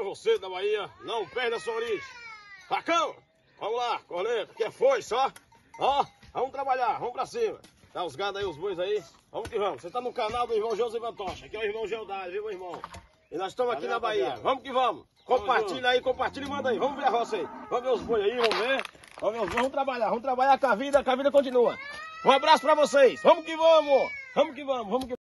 você da Bahia, não perde a sua origem. Facão, vamos lá, corneta, que é foice, ó. Ó, vamos trabalhar, vamos pra cima. Tá os gados aí, os bois aí, vamos que vamos. Você tá no canal do irmão Josivan Tocha, aqui é o irmão Geodário, viu, meu irmão? E nós estamos aqui na Bahia, vamos que vamos. Compartilha aí, compartilha e manda aí, vamos ver a roça aí. Vamos ver os bois aí, vamos ver. Vamos trabalhar que a vida continua. Um abraço pra vocês, vamos que vamos, vamos que vamos, vamos que